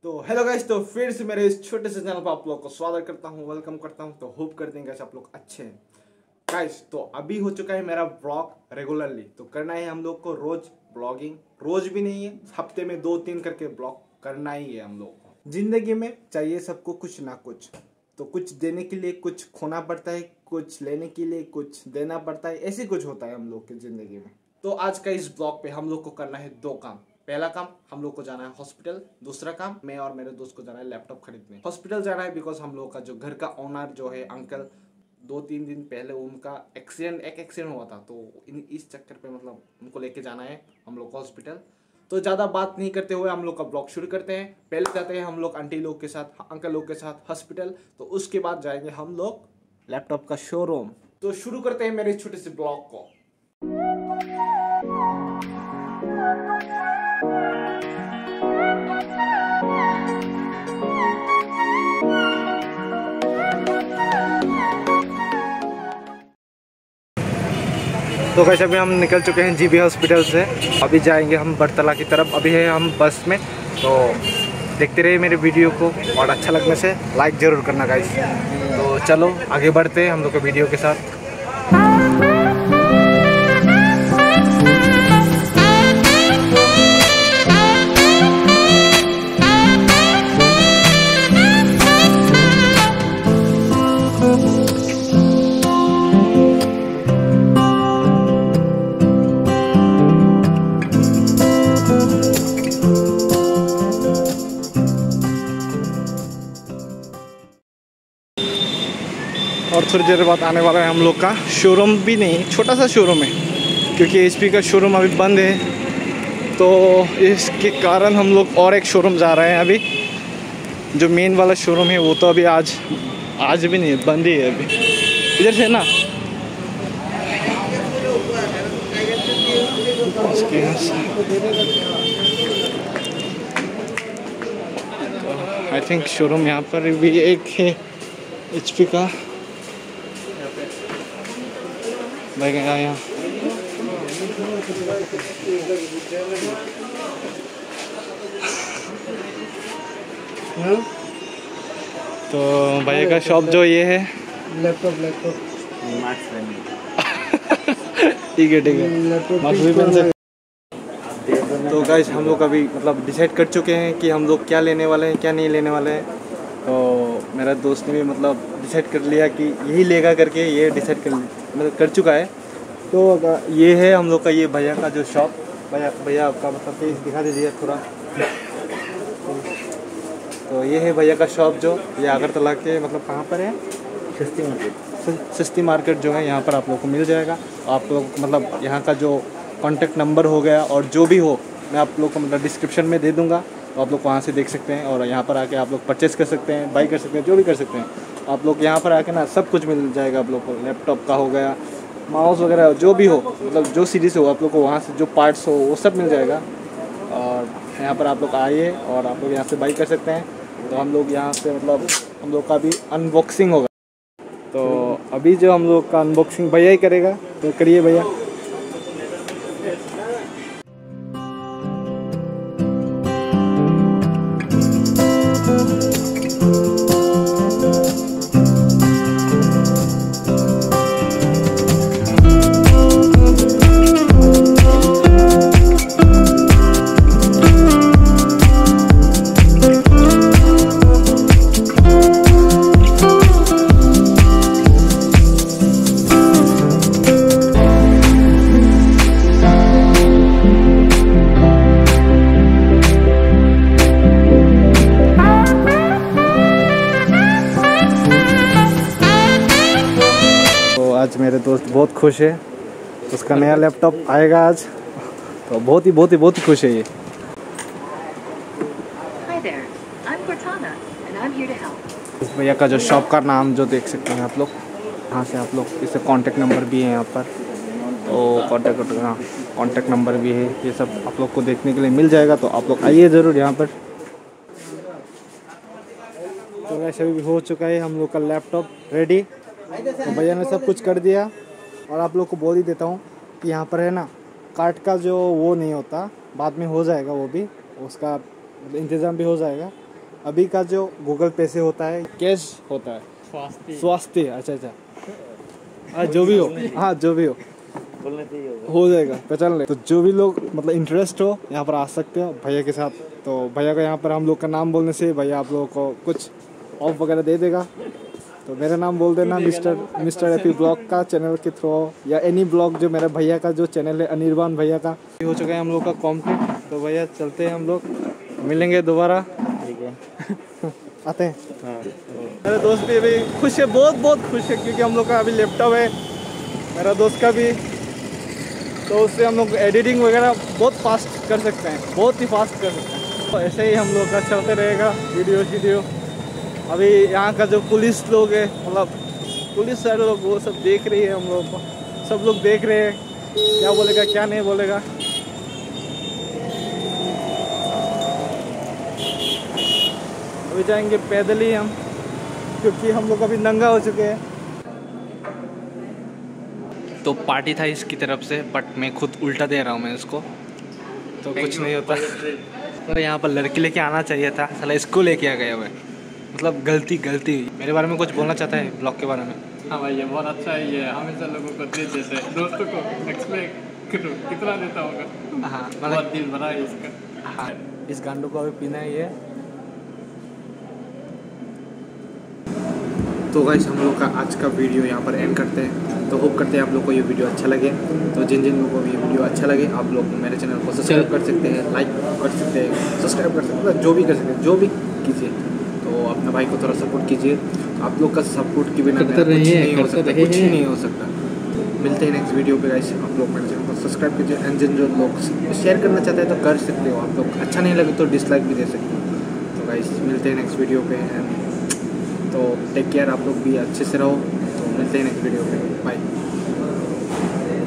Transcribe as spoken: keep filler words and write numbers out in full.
तो hello guys, तो फिर से मेरे इस छोटे से चैनल पर आप लोग को स्वागत करता हूँ, वेलकम करता हूँ। तो होप करते हैं गाइस आप लोग अच्छे हैं गाइस। तो अभी हो चुका है मेरा ब्लॉग रेगुलरली, तो करना है हम लोग को रोज ब्लॉगिंग। रोज भी नहीं है, हफ्ते में दो तीन करके ब्लॉग करना ही है हम लोग को। जिंदगी में चाहिए सबको कुछ ना कुछ, तो कुछ देने के लिए कुछ खोना पड़ता है, कुछ लेने के लिए कुछ देना पड़ता है, ऐसे कुछ होता है हम लोग की जिंदगी में। तो आज का इस ब्लॉग पे हम लोग को करना है दो काम। पहला काम, हम लोग को जाना है हॉस्पिटल। दूसरा काम, मैं और मेरे दोस्त को जाना है लैपटॉप खरीदने। हॉस्पिटल जाना है बिकॉज हम लोग का जो घर का ओनर जो है अंकल, दो तीन दिन पहले उनका एक्सीडेंट एक एक्सीडेंट हुआ था, तो इन इस चक्कर पे मतलब उनको लेके जाना है हम लोग को हॉस्पिटल। तो ज़्यादा बात नहीं करते हुए हम लोग का ब्लॉग शुरू करते हैं। पहले जाते हैं हम लोग आंटी लोग के साथ, अंकल लोग के साथ हॉस्पिटल, तो उसके बाद जाएंगे हम लोग लैपटॉप का शोरूम। तो शुरू करते हैं मेरे छोटे से ब्लॉग को। तो कैसे अभी हम निकल चुके हैं जीबी हॉस्पिटल से। अभी जाएंगे हम बरतला की तरफ। अभी है हम बस में, तो देखते रहिए मेरे वीडियो को और अच्छा लगने से लाइक ज़रूर करना गाइस। तो चलो आगे बढ़ते हैं हम लोग के वीडियो के साथ। और थोड़ी देर बाद आने वाला है हम लोग का शोरूम। भी नहीं, छोटा सा शोरूम है, क्योंकि एचपी का शोरूम अभी बंद है, तो इसके कारण हम लोग और एक शोरूम जा रहे हैं। अभी जो मेन वाला शोरूम है वो तो अभी आज आज भी नहीं है, बंद ही है अभी। इधर से ना इसके आई थिंक शोरूम यहाँ पर भी एक है एचपी का। भाई गया यहाँ तो भैया का शॉप जो ये है लैपटॉप लैपटॉप ठीक है ठीक है मार्क्स भी बन सकते। तो गाइस हम लोग अभी मतलब डिसाइड कर चुके हैं कि हम लोग क्या लेने वाले हैं क्या नहीं लेने वाले हैं। तो मेरा दोस्त ने भी मतलब डिसाइड कर लिया कि यही लेगा करके, ये डिसाइड कर मतलब कर चुका है। तो ये है हम लोग का ये भैया का जो शॉप। भैया भैया आपका मतलब फेस दिखा दीजिए थोड़ा। तो ये है भैया का शॉप, जो ये अगरतला के मतलब कहाँ पर है, सस्ती मार्केट सस्ती मार्केट जो है यहाँ पर आप लोग को मिल जाएगा। आप लोग मतलब यहाँ का जो कॉन्टेक्ट नंबर हो गया और जो भी हो मैं आप लोग को मतलब डिस्क्रिप्शन में दे दूँगा, तो आप लोग वहाँ से देख सकते हैं और यहाँ पर आके आप लोग परचेस कर सकते हैं, बाई कर सकते हैं, जो भी कर सकते हैं। आप लोग यहाँ पर आके ना सब कुछ मिल जाएगा आप लोग को। लैपटॉप का हो गया, माउस वगैरह जो भी हो, मतलब जो सीरीज़ हो आप लोग को वहाँ से जो पार्ट्स हो वो सब मिल जाएगा। और यहाँ पर आप लोग आइए और आप लोग यहाँ से बाई कर सकते हैं। तो हम लोग यहाँ से मतलब हम लोग का भी अनबॉक्सिंग होगा। तो अभी जो हम लोग का अनबॉक्सिंग भैया ही करेगा, तो करिए भैया। आज मेरे दोस्त बहुत खुश है, उसका नया लैपटॉप आएगा आज, तो बहुत ही बहुत ही बहुत ही खुश है ये। इस भैया का जो शॉप का नाम जो देख सकते हैं आप लोग, यहाँ से आप लोग इससे कांटेक्ट नंबर भी है यहाँ पर, तो कांटेक्ट हाँ कांटेक्ट नंबर भी है, ये सब आप लोग को देखने के लिए मिल जाएगा। तो आप लोग आइए ज़रूर यहाँ पर। तो वैसे भी हो चुका है हम लोग का लैपटॉप रेडी। तो भैया ने सब कुछ कर दिया। और आप लोग को बोल ही देता हूँ कि यहाँ पर है ना कार्ड का जो वो नहीं होता, बाद में हो जाएगा, वो भी उसका इंतज़ाम भी हो जाएगा। अभी का जो गूगल पे से होता है कैश होता है स्वास्थ्य स्वास्थ्य अच्छा अच्छा हाँ जो भी हो हाँ जो भी हो बोलने से ही होगा। हो जाएगा पहचान ले। तो जो भी लोग मतलब इंटरेस्ट हो यहाँ पर आ सकते हो भैया के साथ। तो भैया को यहाँ पर हम लोग का नाम बोलने से भैया आप लोगों को कुछ ऑफ वगैरह दे देगा। तो मेरा नाम बोल देना मिस्टर मिस्टर एपी ब्लॉग का चैनल के थ्रू या एनी ब्लॉग जो मेरा भैया का जो चैनल है अनिर्बान भैया का हो चुका है हम लोग का कॉम्प्लीट। तो भैया चलते हैं हम लोग मिलेंगे दोबारा ठीक है आते हैं। हाँ मेरे दोस्त भी अभी खुश है बहुत बहुत खुश है क्योंकि हम लोग का अभी लैपटॉप है मेरा दोस्त का भी। तो उससे हम लोग एडिटिंग वगैरह बहुत फास्ट कर सकते हैं बहुत ही फास्ट कर सकते हैं। तो ऐसे ही हम लोग का चलते रहेगा वीडियो वीडियो। अभी यहाँ का जो पुलिस लोग है मतलब पुलिस सारे लोग वो सब देख रही है हम लोग को सब लोग देख रहे हैं क्या बोलेगा क्या नहीं बोलेगा। अभी जाएंगे पैदल ही हम क्योंकि हम लोग अभी नंगा हो चुके हैं। तो पार्टी था इसकी तरफ से बट मैं खुद उल्टा दे रहा हूँ मैं इसको तो कुछ नहीं होता। तो यहाँ पर लड़की लेके आना चाहिए था साला इसको लेके आ गया हुआ मतलब गलती गलती हुई। मेरे बारे में कुछ बोलना चाहता है ब्लॉग के बारे में? हाँ भाई ये बहुत अच्छा है ये हमेशा लोगों को दे देते हैं दोस्तों को एक्सप्लेन करो कितना देता होगा। हाँ बहुत दिल भरा है इसका। हाँ इस गांडू को अभी पीना ही है। तो गाइस हम लोग का आज का वीडियो यहाँ पर एंड करते हैं। तो होप करते हैं आप लोग को ये वीडियो अच्छा लगे। तो जिन जिन लोगों को ये वीडियो अच्छा लगे आप लोग मेरे चैनल को सब्सक्राइब कर सकते हैं लाइक कर सकते हैं सब्सक्राइब कर सकते हैं जो भी कर सकते हैं जो भी कीजिए। तो अपने भाई को थोड़ा सपोर्ट कीजिए। आप लोग का सपोर्ट के बिना कुछ नहीं हो सकता कुछ नहीं हो सकता। मिलते हैं नेक्स्ट वीडियो पे गाइस। आप लोग मेरे चैनल को सब्सक्राइब कीजिए एंड जिन जो लोग शेयर करना चाहते हैं तो कर सकते हो आप लोग। अच्छा नहीं लगे तो डिसलाइक भी दे सकते हो। तो गाइस मिलते हैं नेक्स्ट वीडियो पे एंड तो टेक केयर आप लोग भी अच्छे से रहो। तो मिलते हैं नेक्स्ट वीडियो पे बाय।